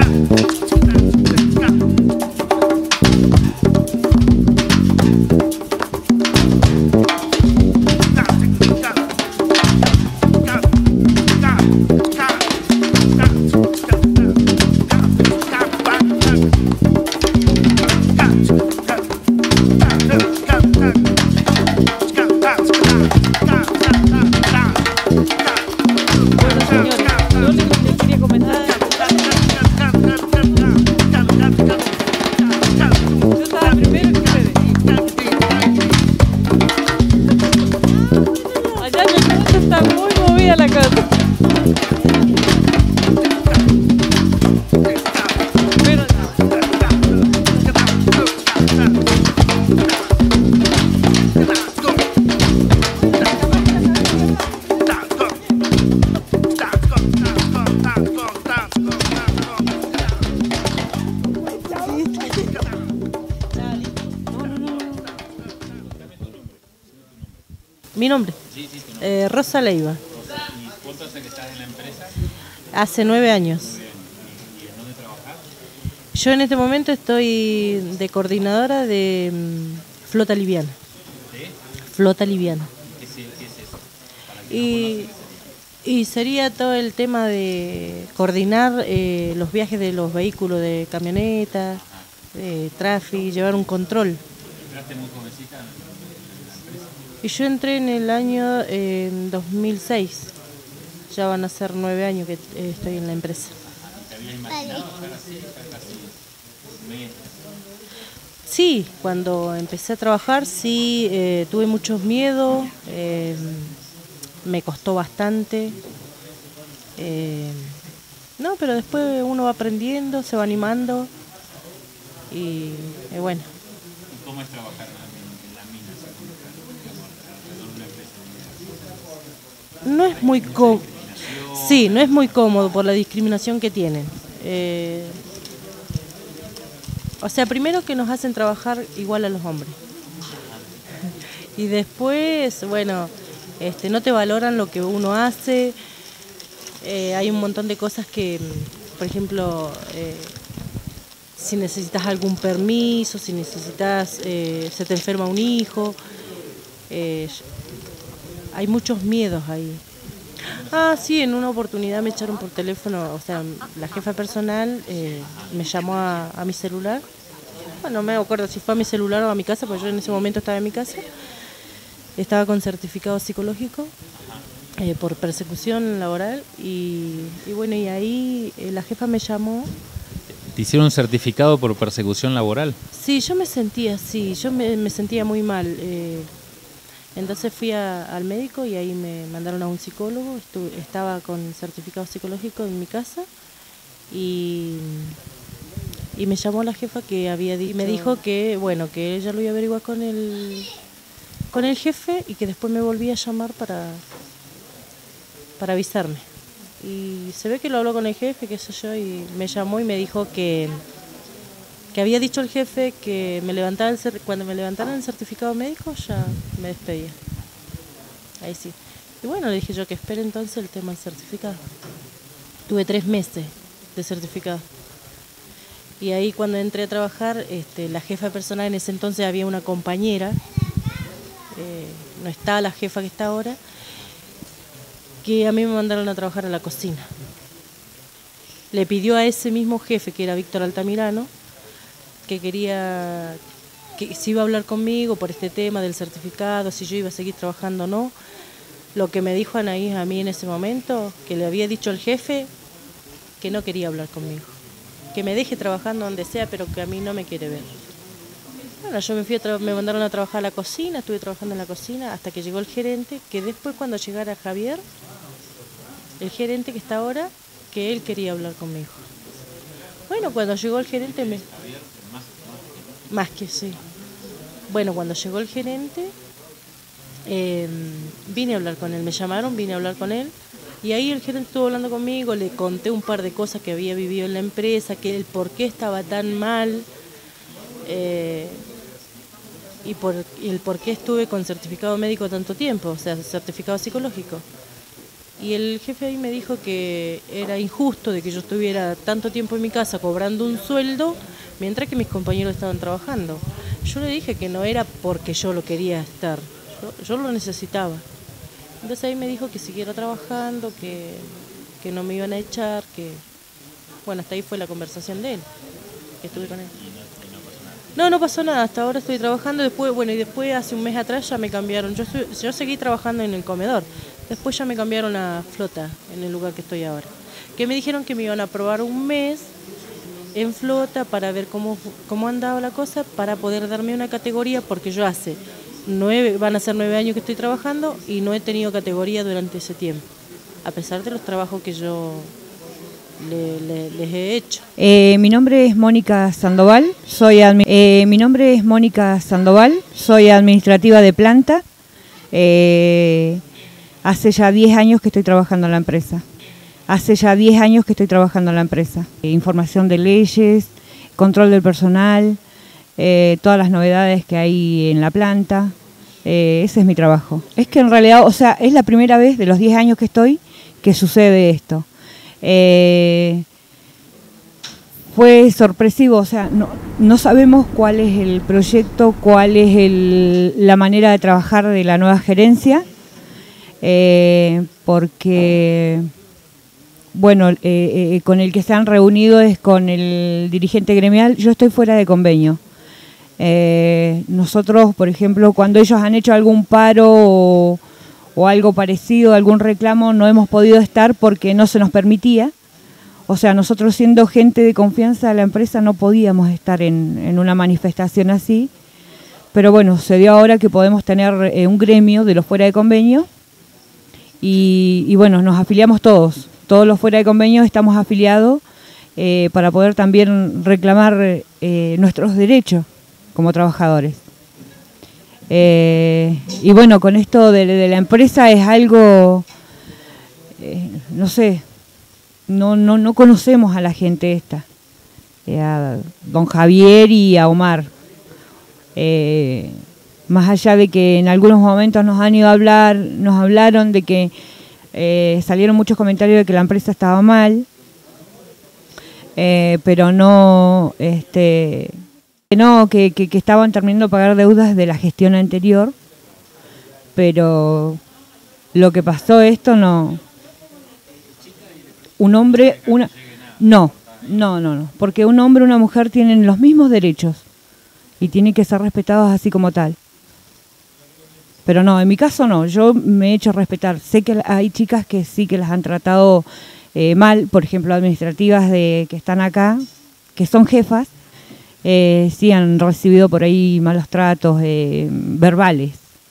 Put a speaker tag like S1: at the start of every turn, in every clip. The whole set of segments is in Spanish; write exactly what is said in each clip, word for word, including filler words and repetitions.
S1: Mi nombre,
S2: sí, sí, tu nombre.
S1: Eh, Rosa Leiva.
S2: ¿Y cuánto hace que estás en la empresa?
S1: Hace nueve años.
S2: Muy bien. ¿Y en dónde trabajas?
S1: Yo en este momento estoy de coordinadora de mm, flota liviana.
S2: ¿Sí?
S1: Flota liviana.
S2: ¿Qué, es- qué es eso? Para que
S1: Y, y sería todo el tema de coordinar eh, los viajes de los vehículos de camioneta, de tráfico, llevar un control.
S2: entraste muy jovencita en la empresa.
S1: Y yo entré en el año eh, dos mil seis. Ya van a ser nueve años que eh, estoy en la empresa.
S2: ¿Te habías imaginado estar así? Estar casi meses.
S1: Sí, cuando empecé a trabajar sí eh, tuve muchos miedos, eh, me costó bastante. eh, no, pero después uno va aprendiendo, se va animando y, y bueno.
S2: ¿Y cómo es trabajar en la, en la mina? Según, digamos, alrededor de una empresa minera?
S1: No es muy cómodo. Sí, no es muy cómodo por la discriminación que tienen. Eh, o sea, primero que nos hacen trabajar igual a los hombres. Y después, bueno, este, no te valoran lo que uno hace. Eh, hay un montón de cosas que, por ejemplo, eh, si necesitas algún permiso, si necesitas, eh, se te enferma un hijo, eh, hay muchos miedos ahí. Ah, sí, en una oportunidad me echaron por teléfono, o sea, la jefa personal eh, me llamó a, a mi celular. Bueno, no me acuerdo si fue a mi celular o a mi casa, porque yo en ese momento estaba en mi casa. Estaba con certificado psicológico eh, por persecución laboral y, y bueno, y ahí eh, la jefa me llamó.
S2: ¿Te hicieron un certificado por persecución laboral?
S1: Sí, yo me sentía así, yo me, me sentía muy mal. Eh, entonces fui a, al médico y ahí me mandaron a un psicólogo. Estuve, estaba con certificado psicológico en mi casa y, y me llamó la jefa que había dicho, y me dijo que bueno, que ella lo iba a averiguar con el con el jefe y que después me volvía a llamar para para avisarme. Y se ve que lo habló con el jefe, qué sé yo, y me llamó y me dijo que que había dicho el jefe que me levantaba el cer- cuando me levantaran el certificado médico ya me despedía. Ahí sí. Y bueno, le dije yo que espere entonces el tema del certificado. Tuve tres meses de certificado. Y ahí cuando entré a trabajar, este, la jefa personal en ese entonces había una compañera, eh, no está la jefa que está ahora, que a mí me mandaron a trabajar a la cocina. Le pidió a ese mismo jefe, que era Víctor Altamirano, que quería, que si iba a hablar conmigo por este tema del certificado, si yo iba a seguir trabajando o no. Lo que me dijo Anaís a mí en ese momento, que le había dicho el jefe que no quería hablar conmigo, que me deje trabajando donde sea, pero que a mí no me quiere ver. Bueno, yo me fui a tra- me mandaron a trabajar a la cocina, estuve trabajando en la cocina hasta que llegó el gerente, que después cuando llegara Javier, el gerente que está ahora, que él quería hablar conmigo. Bueno, cuando llegó el gerente me... Más que sí. Bueno, cuando llegó el gerente, eh, vine a hablar con él, me llamaron, vine a hablar con él, y ahí el gerente estuvo hablando conmigo, le conté un par de cosas que había vivido en la empresa, que el por qué estaba tan mal, eh, y, por, y el por qué estuve con certificado médico tanto tiempo, o sea, certificado psicológico. Y el jefe ahí me dijo que era injusto de que yo estuviera tanto tiempo en mi casa cobrando un sueldo mientras que mis compañeros estaban trabajando. Yo le dije que no era porque yo lo quería estar, yo, yo lo necesitaba. Entonces ahí me dijo que siguiera trabajando, que, que no me iban a echar, que... Bueno, hasta ahí fue la conversación de él, que estuve con él. No, no pasó nada, hasta ahora estoy trabajando, después, bueno, y después hace un mes atrás ya me cambiaron, yo, estoy, yo seguí trabajando en el comedor, después ya me cambiaron a flota, en el lugar que estoy ahora. Que me dijeron que me iban a probar un mes en flota para ver cómo, cómo andaba la cosa, para poder darme una categoría, porque yo hace nueve, van a ser nueve años que estoy trabajando y no he tenido categoría durante ese tiempo, a pesar de los trabajos que yo le, le, les he hecho.
S3: Eh, mi nombre es Mónica Sandoval, soy eh, mi nombre es Mónica Sandoval, soy administrativa de planta. Eh, hace ya diez años que estoy trabajando en la empresa. Hace ya diez años que estoy trabajando en la empresa. Eh, información de leyes, control del personal, eh, todas las novedades que hay en la planta. Eh, ese es mi trabajo. Es que en realidad, o sea, es la primera vez de los diez años que estoy que sucede esto. Eh, fue sorpresivo, o sea, no, no sabemos cuál es el proyecto, cuál es el, la manera de trabajar de la nueva gerencia, eh, porque, bueno, eh, eh, con el que se han reunido es con el dirigente gremial. Yo estoy fuera de convenio. Eh, nosotros, por ejemplo, cuando ellos han hecho algún paro o, o algo parecido, algún reclamo, no hemos podido estar porque no se nos permitía. O sea, nosotros siendo gente de confianza de la empresa no podíamos estar en, en una manifestación así. Pero bueno, se dio ahora que podemos tener eh, un gremio de los fuera de convenio y, y bueno, nos afiliamos todos. Todos los fuera de convenio estamos afiliados eh, para poder también reclamar eh, nuestros derechos como trabajadores. Eh, y bueno, con esto de, de la empresa es algo, eh, no sé, no, no, no conocemos a la gente esta, eh, a don Javier y a Omar. Eh, más allá de que en algunos momentos nos han ido a hablar, nos hablaron de que eh, salieron muchos comentarios de que la empresa estaba mal, eh, pero no, este... No, que, que, que estaban terminando de pagar deudas de la gestión anterior, pero lo que pasó esto no... Un hombre, una... No, no, no, no, porque un hombre y una mujer tienen los mismos derechos y tienen que ser respetados así como tal. Pero no, en mi caso no, yo me he hecho respetar. Sé que hay chicas que sí que las han tratado eh, mal, por ejemplo, administrativas de que están acá, que son jefas, Eh, sí han recibido por ahí malos tratos eh, verbales.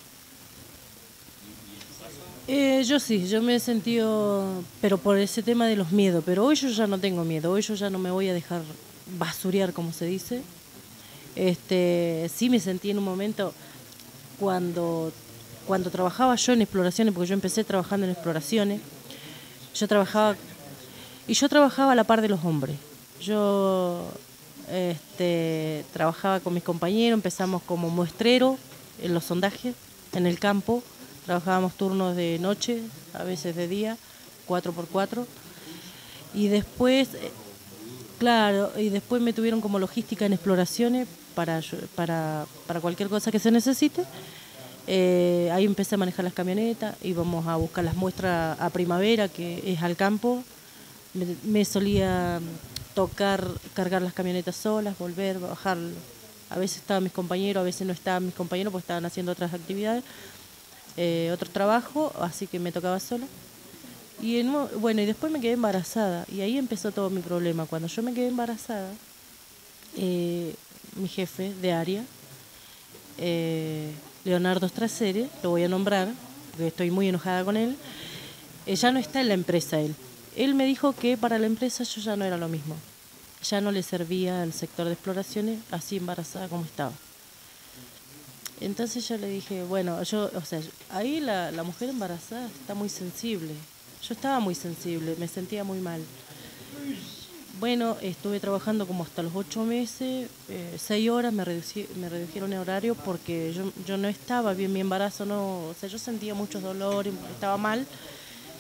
S1: Eh, yo sí, yo me he sentido, pero por ese tema de los miedos, pero hoy yo ya no tengo miedo, hoy yo ya no me voy a dejar basurear, como se dice. Este, sí me sentí en un momento cuando, cuando trabajaba yo en exploraciones, porque yo empecé trabajando en exploraciones, yo trabajaba, y yo trabajaba a la par de los hombres. Yo... Este, trabajaba con mis compañeros, empezamos como muestrero en los sondajes, en el campo, trabajábamos turnos de noche, a veces de día, cuatro por cuatro, y después, claro, y después me tuvieron como logística en exploraciones para, para, para cualquier cosa que se necesite. Eh, ahí empecé a manejar las camionetas, íbamos a buscar las muestras a primavera, que es al campo, me, me solía... tocar, cargar las camionetas solas, volver, bajar. A veces estaban mis compañeros, a veces no estaban mis compañeros porque estaban haciendo otras actividades, eh, otro trabajo, así que me tocaba sola. Y en, bueno, y después me quedé embarazada y ahí empezó todo mi problema. Cuando yo me quedé embarazada, eh, mi jefe de área, eh, Leonardo Stracere, lo voy a nombrar porque estoy muy enojada con él, eh, ya no está en la empresa él. Él me dijo que para la empresa yo ya no era lo mismo. Ya no le servía al sector de exploraciones así embarazada como estaba. Entonces yo le dije, bueno, yo, o sea, ahí la, la mujer embarazada está muy sensible. Yo estaba muy sensible, me sentía muy mal. Bueno, estuve trabajando como hasta los ocho meses, eh, seis horas, me, reducí, me redujeron el horario porque yo, yo no estaba bien, mi embarazo no, o sea, yo sentía muchos dolores, estaba mal.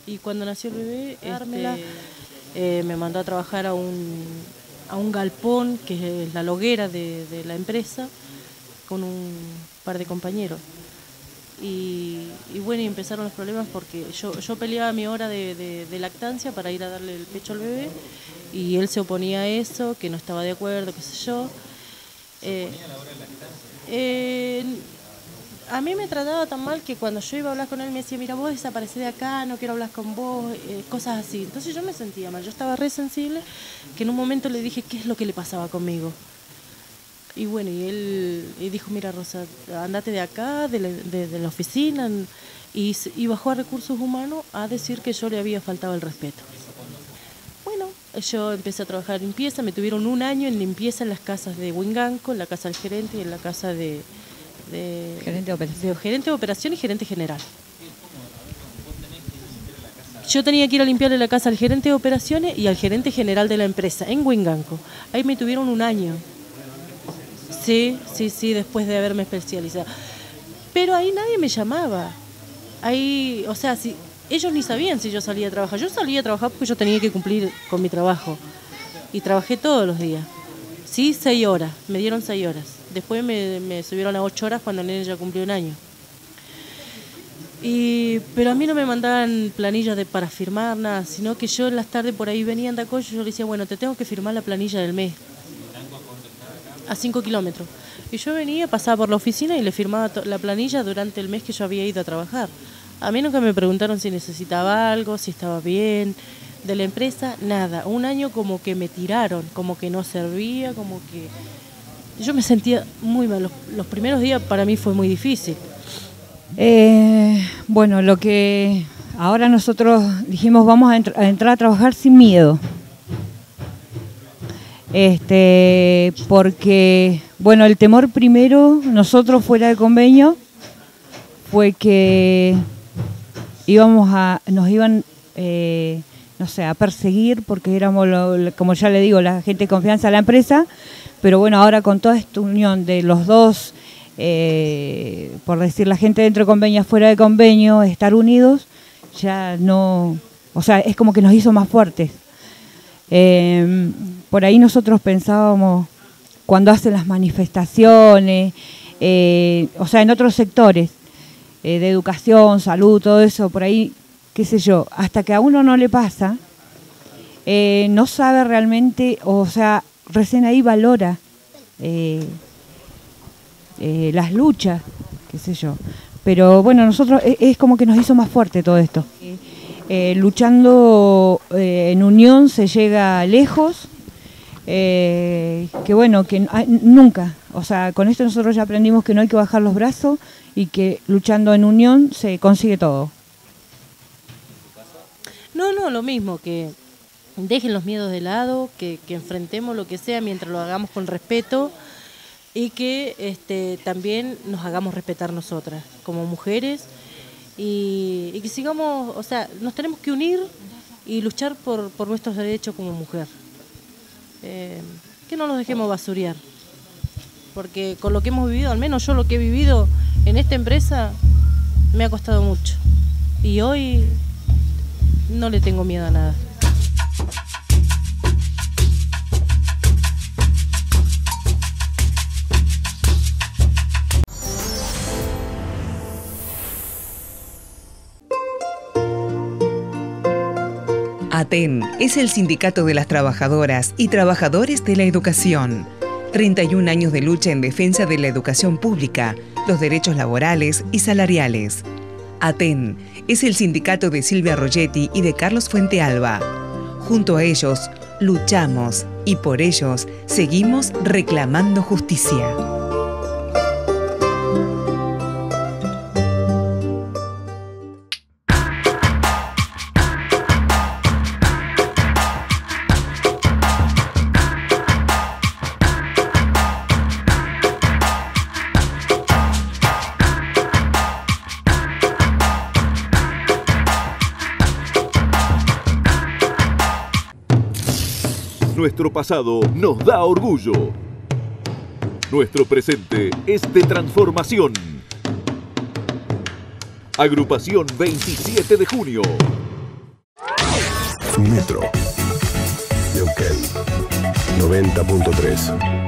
S1: Y cuando nació el bebé, este, eh, me mandó a trabajar a un, a un galpón, que es la loguera de, de la empresa, con un par de compañeros. Y, y bueno, y empezaron los problemas porque yo, yo peleaba mi hora de, de, de lactancia para ir a darle el pecho al bebé, y él se oponía a eso, que no estaba de acuerdo, qué sé yo. Eh, eh, a mí me trataba tan mal que cuando yo iba a hablar con él me decía, mira, vos desaparecés de acá, no quiero hablar con vos, eh, cosas así. Entonces yo me sentía mal, yo estaba re sensible, que en un momento le dije qué es lo que le pasaba conmigo. Y bueno, y él y dijo, mira Rosa, andate de acá, de la, de, de la oficina, y, y bajó a Recursos Humanos a decir que yo le había faltado el respeto. Bueno, yo empecé a trabajar en limpieza, me tuvieron un año en limpieza en las casas de Huinganco, en la casa del gerente y en la casa de... de
S3: gerente de operación.
S1: De gerente de operación y gerente general. Yo tenía que ir a limpiarle la casa al gerente de operaciones y al gerente general de la empresa, en Huinganco. Ahí me tuvieron un año. Sí, sí, sí, después de haberme especializado. Pero ahí nadie me llamaba. Ahí, o sea, si, ellos ni sabían si yo salía a trabajar. Yo salía a trabajar porque yo tenía que cumplir con mi trabajo. Y trabajé todos los días. Sí, seis horas. Me dieron seis horas. Después me, me subieron a ocho horas cuando el nene ya cumplió un año. Y, pero a mí no me mandaban planillas de, para firmar nada, sino que yo en las tardes por ahí venía en Dacoyo y yo le decía, bueno, te tengo que firmar la planilla del mes. A cinco kilómetros. Y yo venía, pasaba por la oficina y le firmaba la planilla durante el mes que yo había ido a trabajar. A mí nunca me preguntaron si necesitaba algo, si estaba bien. De la empresa, nada. Un año como que me tiraron, como que no servía, como que... Yo me sentía muy mal. Los, los primeros días para mí fue muy difícil.
S3: Eh, bueno, lo que ahora nosotros dijimos, vamos a, entr- a entrar a trabajar sin miedo. Este, porque, bueno, el temor primero, nosotros fuera de convenio, fue que íbamos a, nos iban, eh, no sé, a perseguir, porque éramos, lo, como ya le digo, la gente de confianza de la empresa, pero bueno, ahora con toda esta unión de los dos, eh, por decir, la gente dentro de convenio, fuera de convenio, estar unidos, ya no, o sea, es como que nos hizo más fuertes. Eh, por ahí nosotros pensábamos, cuando hacen las manifestaciones, eh, o sea, en otros sectores, eh, de educación, salud, todo eso, por ahí, qué sé yo, hasta que a uno no le pasa, eh, no sabe realmente, o sea, recién ahí valora eh, eh, las luchas, qué sé yo. Pero bueno, nosotros es, es como que nos hizo más fuerte todo esto. Eh, luchando eh, en unión se llega lejos, eh, que bueno, que ah, nunca, o sea, con esto nosotros ya aprendimos que no hay que bajar los brazos y que luchando en unión se consigue todo.
S1: No, no, lo mismo, que dejen los miedos de lado, que, que enfrentemos lo que sea mientras lo hagamos con respeto y que este, también nos hagamos respetar nosotras como mujeres. Y, y que sigamos, o sea, nos tenemos que unir y luchar por, por nuestros derechos como mujer. Eh, que no nos dejemos basurear. Porque con lo que hemos vivido, al menos yo lo que he vivido en esta empresa, me ha costado mucho. Y hoy no le tengo miedo a nada.
S4: ATEN es el sindicato de las trabajadoras y trabajadores de la educación. treinta y un años de lucha en defensa de la educación pública, los derechos laborales y salariales. ATEN es el sindicato de Silvia Rogetti y de Carlos Fuentealba. Junto a ellos, luchamos y por ellos seguimos reclamando justicia.
S5: Nuestro pasado nos da orgullo. Nuestro presente es de transformación. Agrupación veintisiete de junio.
S6: Metro. Neuquén, noventa punto tres.